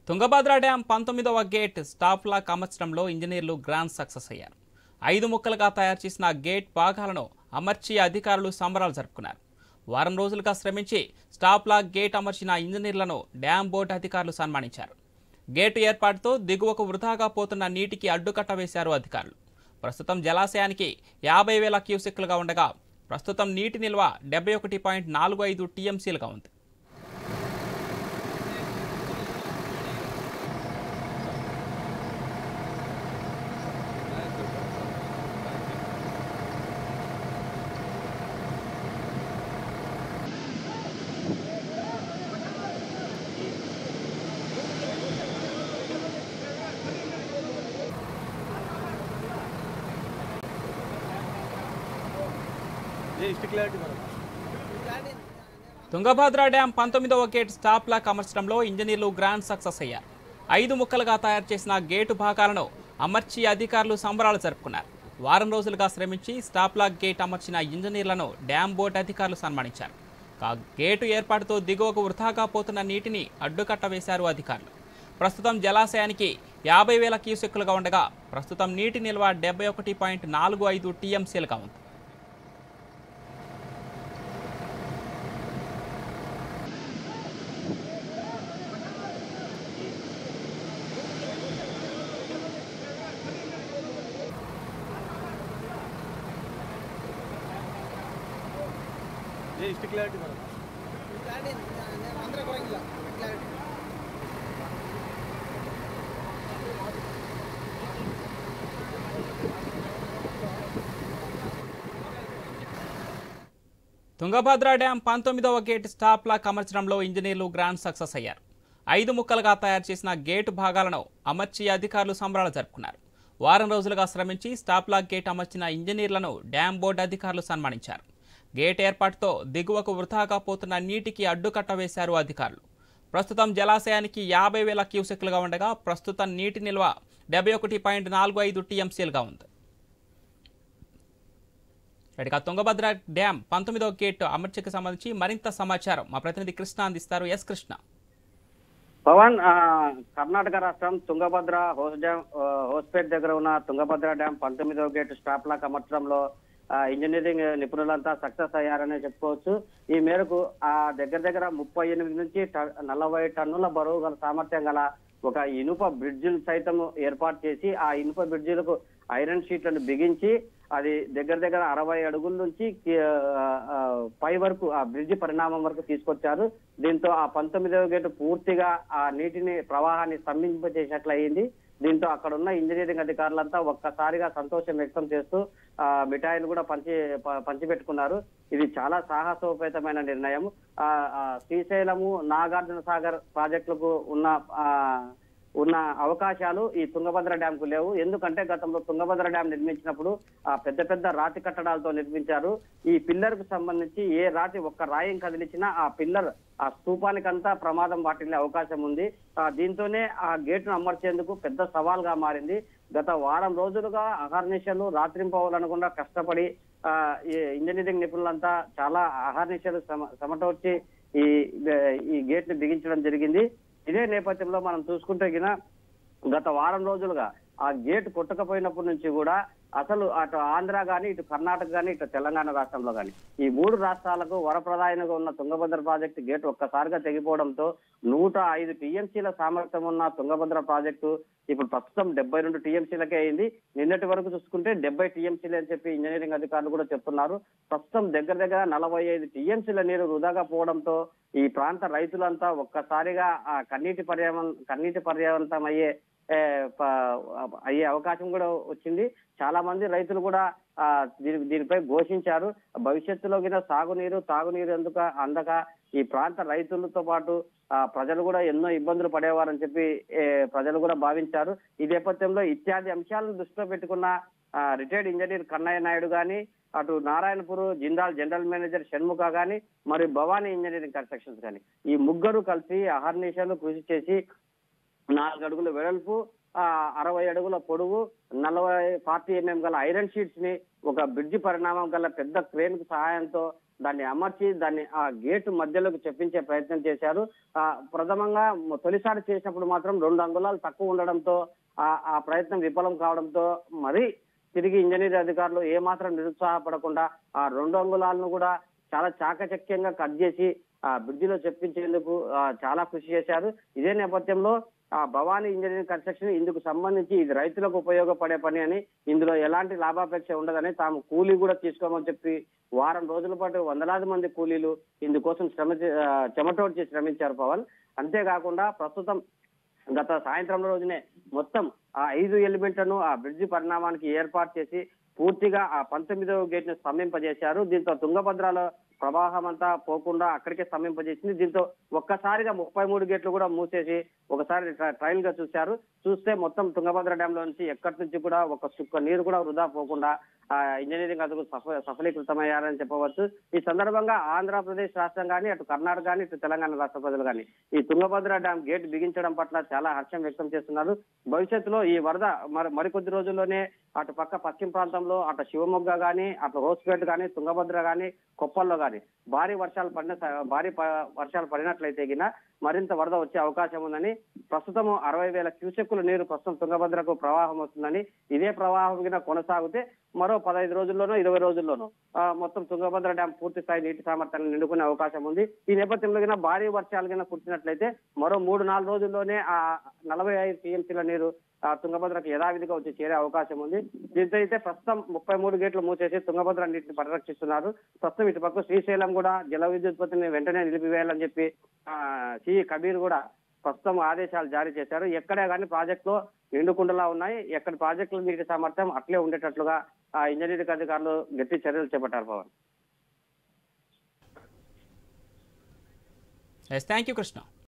Tungabhadra dam 19వ gate stop lock అమర్చడంలో ఇంజనీర్లు గ్రాండ్ సక్సెస్ అయ్యారు. 5 ముక్కలుగా తయారు చేసిన గేట్ భాగాలను అమర్చి అధికారులు సంబరాలు జరుపుకున్నారు. వారం రోజులుగా శ్రమించి స్టాప్ లాక్ గేట్ అమర్చిన ఇంజనీర్లను డ్యాం బోర్డు అధికారులు సన్మానించారు. గేటు ఏర్పాటుతో దిగువకు వృధాగా పోతున్న నీటికి అడ్డుకట్ట వేశారు అధికారులు. ప్రస్తుతం జలాశయానికి 50,000 క్యూసెక్కులుగా ఉండగా ప్రస్తుతం నీటి నిల్వ 71.45 టీఎంసీలుగా ఉంది. తుంగభద్ర డ్యాం 19వ గేట్ స్టాప్ లాక్ అమర్చడంలో ఇంజనీర్లు గ్రాండ్ సక్సెస్ అయ్యారు. 5 ముక్కలుగా తయారు చేసిన గేటు భాగాలను అమర్చి అధికారులు సంబరాలు జరుపుకున్నారు. వారం రోజులుగా శ్రమించి స్టాప్ లాక్ గేట్ అమర్చిన ఇంజనీర్లను డ్యాం బోర్డు అధికారులు సన్మానించారు. గేటు ఏర్పాటుతో దిగువకు వృధాగా పోతున్న నీటిని అడ్డుకట్ట వేశారు అధికారులు. ప్రస్తుతం జలాశయానికి 50,000 క్యూసెక్కులుగా ఉండగా ప్రస్తుతం నీటి నిల్వ 71.45 టీఎంసీలుగా ఉంది. తుంగభద్ర డ్యాం 19వ గేట్ స్టాప్ లాక్ అమర్చడంలో ఇంజనీర్లు గ్రాండ్ సక్సెస్ అయ్యారు. 5 ముక్కలుగా తయారు చేసిన గేటు భాగాలను అమర్చి అధికారులు సంబరాలు జరుపుకున్నారు. వారం రోజులుగా శ్రమించి స్టాప్ లాక్ గేట్ అమర్చిన ఇంజనీర్లను డ్యాం బోర్డు అధికారులు సన్మానించారు. గేట్ ఏర్పాటుతో దిగువకు వృధాగా పోతున్న నీటికి అడ్డుకట్ట వేశారు అధికారులు. ప్రస్తుతం జలాశయానికి 50,000 క్యూసెక్కులుగా ఉండగా ప్రస్తుతం నీటి నిల్వ 71.45 టీఎంసీలుగా ఉంది. తుంగభద్ర డ్యాం 19వ గేట్ అమర్చకు సంబంధించి మరింత సమాచారం మా ప్రతినిధి కృష్ణ అందిస్తారు. ఎస్ కృష్ణ. పవన్, కర్ణాటక రాష్ట్రం తుంగభద్ర హోస్పేట్ దగ్గర ఉన్న తుంగభద్ర డ్యాం 19వ గేట్ స్టాప్ లాక్ అమర్చడంలో ఇంజనీరింగ్ నిపుణులంతా సక్సెస్ అయ్యారనే చెప్పుకోవచ్చు. ఈ మేరకు దగ్గర 38 నుంచి 40 టన్నుల బరువు గల సామర్థ్యం గల ఒక ఇనుప బ్రిడ్జిలు సైతం ఏర్పాటు చేసి ఆ ఇనుప బ్రిడ్జిలకు ఐరన్ షీట్లను బిగించి అది దగ్గర 60 అడుగుల నుంచి పై వరకు ఆ బ్రిడ్జి పరిణామం వరకు తీసుకొచ్చారు. దీంతో ఆ 19వ గేటు పూర్తిగా ఆ నీటిని ప్రవాహాన్ని స్తంభింపచేసినట్లయింది. దీంతో అక్కడ ఉన్న ఇంజనీరింగ్ అధికారులంతా ఒక్కసారిగా సంతోషం వ్యక్తం చేస్తూ మిఠాయిలు కూడా పంచిపెట్టుకున్నారు. ఇది చాలా సాహసోపేతమైన నిర్ణయం. శ్రీశైలము, నాగార్జున సాగర్ ప్రాజెక్టులకు ఉన్న అవకాశాలు ఈ తుంగభద్ర డ్యాం కు లేవు. ఎందుకంటే గతంలో తుంగభద్ర డ్యాం నిర్మించినప్పుడు పెద్ద రాతి కట్టడాలతో నిర్మించారు. ఈ పిల్లర్ కు సంబంధించి ఏ రాతి ఒక్క రాయం కదిలించినా ఆ పిల్లర్ ఆ స్తూపానికంతా ప్రమాదం వాటిల్లే అవకాశం ఉంది. దీంతోనే ఆ గేటును అమర్చేందుకు పెద్ద సవాల్గా మారింది. గత వారం రోజులుగా అహర్నిశలు రాత్రింపవలనకుండా కష్టపడి ఇంజనీరింగ్ నిపుణులంతా చాలా అహర్నిశలు సమటోర్చి ఈ గేట్ ని బిగించడం జరిగింది. ఇదే నేపథ్యంలో మనం చూసుకుంటే గత వారం రోజులుగా ఆ గేట్ కొట్టకపోయినప్పటి నుంచి కూడా అసలు అటు ఆంధ్ర కానీ, ఇటు కర్ణాటక కానీ, ఇటు తెలంగాణ రాష్ట్రంలో కానీ ఈ 3 రాష్ట్రాలకు వరప్రదాయంగా ఉన్న తుంగభద్ర ప్రాజెక్టు గేట్ ఒక్కసారిగా తెగిపోవడంతో 105 టీఎంసీల సామర్థ్యం ఉన్న తుంగభద్ర ప్రాజెక్టు ఇప్పుడు ప్రస్తుతం 72 టీఎంసీలకే అయింది. నిన్నటి వరకు చూసుకుంటే 70 టీఎంసీలు అని చెప్పి ఇంజనీరింగ్ అధికారులు కూడా చెప్తున్నారు. ప్రస్తుతం దగ్గర 45 టీఎంసీల నీరు వృధాగా పోవడంతో ఈ ప్రాంత రైతులంతా ఒక్కసారిగా ఆ కన్నీటి పర్యావరణం అయ్యే అవకాశం కూడా వచ్చింది. చాలా మంది రైతులు కూడా దీనిపై ఘోషించారు. భవిష్యత్తులో సాగునీరు, తాగునీరు అందక ఈ ప్రాంత రైతులతో పాటు ప్రజలు కూడా ఎన్నో ఇబ్బందులు పడేవారని చెప్పి ప్రజలు కూడా భావించారు. ఈ నేపథ్యంలో ఇత్యాది అంశాలను దృష్టిలో పెట్టుకున్న రిటైర్డ్ ఇంజనీర్ కన్నయ్య నాయుడు గాని, అటు నారాయణపూర్ జిందాల్ జనరల్ మేనేజర్ షణ్ముఖ గాని, మరియు భవానీ ఇంజనీరింగ్ కన్స్ట్రక్షన్స్ గాని ఈ ముగ్గురు కలిసి అహర్నిశలు కృషి చేసి 4 అడుగుల వెడల్పు, 60 అడుగుల పొడవు, 40 mm గల ఐరన్ షీట్స్ ని ఒక బ్రిడ్జి పరిణామం గల పెద్ద క్రేన్ కు సహాయంతో దాన్ని అమర్చి దాన్ని ఆ గేటు మధ్యలోకి చెప్పించే ప్రయత్నం చేశారు. ప్రథమంగా తొలిసారి చేసినప్పుడు మాత్రం 2 అంగుళాలు తక్కువ ఉండడంతో ఆ ప్రయత్నం విఫలం కావడంతో మరి తిరిగి ఇంజనీర్ అధికారులు ఏమాత్రం నిరుత్సాహపడకుండా ఆ 2 అంగుళాలను కూడా చాలా చాకచక్యంగా కట్ చేసి ఆ బ్రిడ్జిలో చెప్పించేందుకు చాలా కృషి చేశారు. ఇదే నేపథ్యంలో ఆ భవానీ ఇంజనీరింగ్ కన్స్ట్రక్షన్ ఇందుకు సంబంధించి ఇది రైతులకు ఉపయోగపడే పని అని, ఇందులో ఎలాంటి లాభాపేక్ష ఉండదని, తాము కూలీ కూడా తీసుకోమని చెప్పి వారం రోజుల పాటు వందలాది మంది కూలీలు ఇందుకోసం చెమటోడ్చి శ్రమించారు పవన్. అంతేకాకుండా ప్రస్తుతం గత సాయంత్రం రోజునే మొత్తం ఆ 5 ఎలిమెంట్లను ఆ బ్రిడ్జి పరిణామానికి ఏర్పాటు చేసి పూర్తిగా ఆ 19వ గేట్ ను స్తంభింపజేశారు. దీంతో తుంగభద్రలో ప్రవాహం అంతా పోకుండా అక్కడికే స్తంభింపజేసింది. దీంతో ఒక్కసారిగా 33 గేట్లు కూడా మూసేసి ఒకసారి ట్రయల్ గా చూస్తే మొత్తం తుంగభద్ర డ్యామ్ లో నుంచి ఎక్కడి నుంచి కూడా ఒక చుక్క నీరు కూడా వృధా పోకుండా ఇంజనీరింగ్ అధికారులు సఫలీకృతమయ్యారని చెప్పవచ్చు. ఈ సందర్భంగా ఆంధ్రప్రదేశ్ రాష్ట్రం కానీ, అటు కర్ణాటక కానీ, ఇటు తెలంగాణ రాష్ట్ర ప్రజలు కానీ ఈ తుంగభద్ర డ్యామ్ గేట్ బిగించడం పట్ల చాలా హర్షం వ్యక్తం చేస్తున్నారు. భవిష్యత్తులో ఈ వరద మరికొద్ది రోజుల్లోనే అటు పక్క పశ్చిమ ప్రాంతంలో అటు శివమొగ్గ కానీ, అటు హోస్పేట్ కానీ, తుంగభద్ర కానీ, కొప్పల్లో కానీ భారీ వర్షాలు పడినట్లయితే గిన మరింత వరద వచ్చే అవకాశం ఉందని, ప్రస్తుతం 60,000 క్యూసెక్కుల నీరు ప్రస్తుతం తుంగభద్రకు ప్రవాహం వస్తుందని, ఇదే ప్రవాహం గిన కొనసాగితే మరో 15 రోజుల్లోనో 20 రోజుల్లోనో మొత్తం తుంగభద్ర డ్యాం పూర్తి స్థాయి నీటి సామర్థ్యాన్ని నిండుకునే అవకాశం ఉంది. ఈ నేపథ్యంలో గిన భారీ వర్షాలు గిన కురిసినట్లయితే మరో 3-4 రోజుల్లోనే ఆ 45 టీఎంసీల నీరు తుంగభద్రకు యథావిధిగా వచ్చి చేరే అవకాశం ఉంది. దీంతో అయితే ప్రస్తుతం 33 గేట్లు మూసేసి తుంగభద్ర నీటిని పరిరక్షిస్తున్నారు. ప్రస్తుతం ఇటు పక్క శ్రీశైలం కూడా జల విద్యుత్పత్తిని వెంటనే నిలిపివేయాలని చెప్పి సిఈ కబీర్ కూడా ప్రస్తుతం ఆదేశాలు జారీ చేశారు. ఎక్కడే కానీ ప్రాజెక్టులో నిండుకుండలా ఉన్నాయి. ఎక్కడ ప్రాజెక్టుల నీటి సామర్థ్యం అట్లే ఉండేటట్లుగా ఇంజనీరింగ్ అధికారులు గట్టి చర్యలు చేపట్టారు పవన్. Thank you Krishna.